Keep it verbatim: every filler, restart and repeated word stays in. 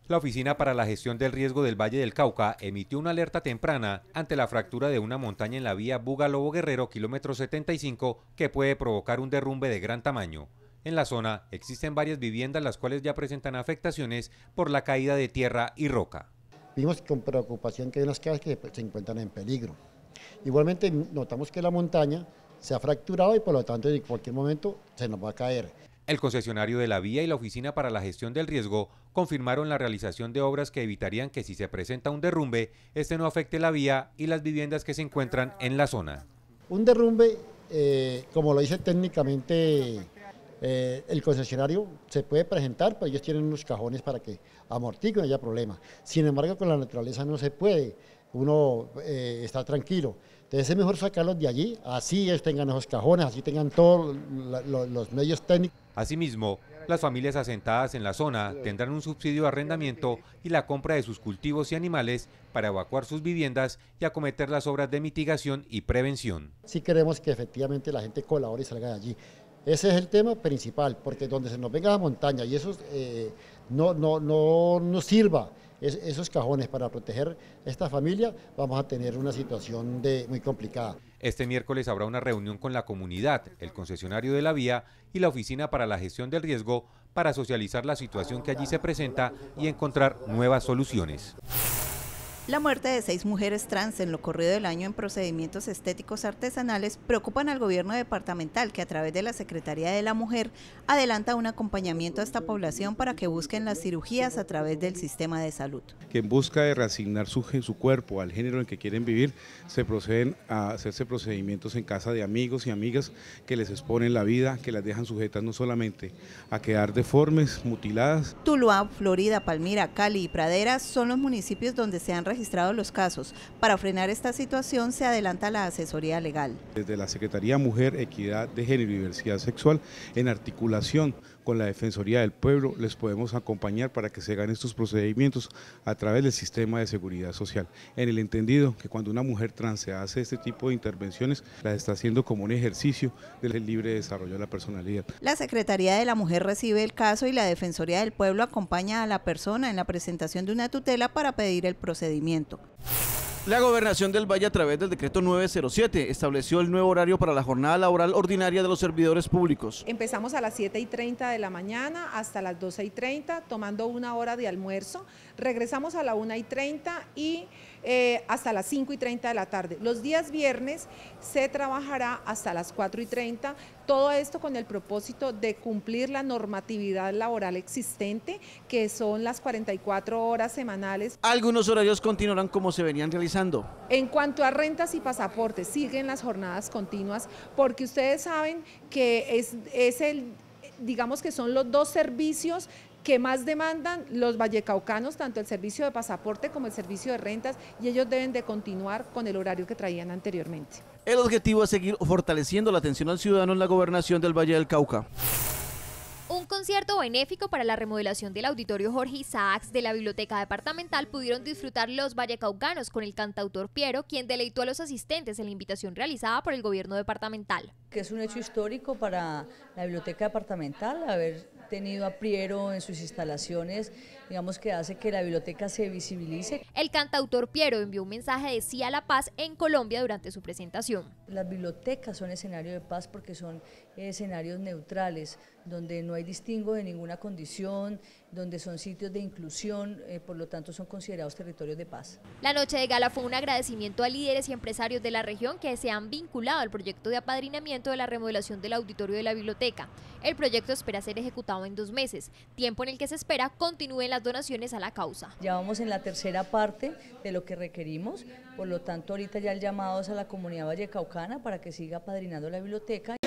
La Oficina para la Gestión del Riesgo del Valle del Cauca emitió una alerta temprana ante la fractura de una montaña en la vía Buga-Lobo Guerrero, kilómetro setenta y cinco, que puede provocar un derrumbe de gran tamaño. En la zona existen varias viviendas las cuales ya presentan afectaciones por la caída de tierra y roca. Vimos con preocupación que hay unas casas que se encuentran en peligro. Igualmente notamos que la montaña se ha fracturado y por lo tanto en cualquier momento se nos va a caer. El concesionario de la vía y la Oficina para la Gestión del Riesgo confirmaron la realización de obras que evitarían que si se presenta un derrumbe, este no afecte la vía y las viviendas que se encuentran en la zona. Un derrumbe, eh, como lo dice técnicamente eh, el concesionario, se puede presentar, pero ellos tienen unos cajones para que amortiguen, no haya problema. Sin embargo, con la naturaleza no se puede, uno eh, está tranquilo. Entonces es mejor sacarlos de allí, así ellos tengan esos cajones, así tengan todos los medios técnicos. Asimismo, las familias asentadas en la zona tendrán un subsidio de arrendamiento y la compra de sus cultivos y animales para evacuar sus viviendas y acometer las obras de mitigación y prevención. Sí queremos que efectivamente la gente colabore y salga de allí. Ese es el tema principal, porque donde se nos venga la montaña y eso eh, no, no, no nos sirva es, esos cajones para proteger a esta familia, vamos a tener una situación de, muy complicada. Este miércoles habrá una reunión con la comunidad, el concesionario de la vía y la Oficina para la Gestión del Riesgo para socializar la situación que allí se presenta y encontrar nuevas soluciones. La muerte de seis mujeres trans en lo corrido del año en procedimientos estéticos artesanales preocupan al gobierno departamental, que a través de la Secretaría de la Mujer adelanta un acompañamiento a esta población para que busquen las cirugías a través del sistema de salud. Que en busca de reasignar su, su cuerpo al género en que quieren vivir, se proceden a hacerse procedimientos en casa de amigos y amigas que les exponen la vida, que las dejan sujetas no solamente a quedar deformes, mutiladas. Tuluá, Florida, Palmira, Cali y Praderas son los municipios donde se han registrado registrados los casos. Para frenar esta situación se adelanta la asesoría legal. Desde la Secretaría Mujer, Equidad de Género y Diversidad Sexual, en articulación con la Defensoría del Pueblo, les podemos acompañar para que se hagan estos procedimientos a través del sistema de seguridad social, en el entendido que cuando una mujer trans se hace este tipo de intervenciones, las está haciendo como un ejercicio del libre desarrollo de la personalidad. La Secretaría de la Mujer recibe el caso y la Defensoría del Pueblo acompaña a la persona en la presentación de una tutela para pedir el procedimiento. La Gobernación del Valle, a través del decreto nueve cero siete, estableció el nuevo horario para la jornada laboral ordinaria de los servidores públicos. Empezamos a las siete y treinta de la mañana hasta las doce y treinta, tomando una hora de almuerzo. Regresamos a la una y treinta y eh, hasta las cinco y treinta de la tarde. Los días viernes se trabajará hasta las cuatro y treinta, todo esto con el propósito de cumplir la normatividad laboral existente, que son las cuarenta y cuatro horas semanales. Algunos horarios continuarán como se venían realizando. En cuanto a rentas y pasaportes, siguen las jornadas continuas, porque ustedes saben que es, es el, digamos que son los dos servicios que más demandan los vallecaucanos, tanto el servicio de pasaporte como el servicio de rentas, y ellos deben de continuar con el horario que traían anteriormente. El objetivo es seguir fortaleciendo la atención al ciudadano en la Gobernación del Valle del Cauca. Un concierto benéfico para la remodelación del auditorio Jorge Isaacs de la Biblioteca Departamental pudieron disfrutar los vallecaucanos con el cantautor Piero, quien deleitó a los asistentes en la invitación realizada por el gobierno departamental. Que es un hecho histórico para la Biblioteca Departamental haber tenido a Piero en sus instalaciones, digamos que hace que la biblioteca se visibilice. El cantautor Piero envió un mensaje de sí a la paz en Colombia durante su presentación. Las bibliotecas son escenario de paz porque son escenarios neutrales, donde no hay distingo de ninguna condición, donde son sitios de inclusión, eh, por lo tanto son considerados territorios de paz. La noche de gala fue un agradecimiento a líderes y empresarios de la región que se han vinculado al proyecto de apadrinamiento de la remodelación del auditorio de la biblioteca. El proyecto espera ser ejecutado en dos meses, tiempo en el que se espera continúen las donaciones a la causa. Ya vamos en la tercera parte de lo que requerimos, por lo tanto ahorita ya el llamado es a la comunidad vallecaucana para que siga apadrinando la biblioteca.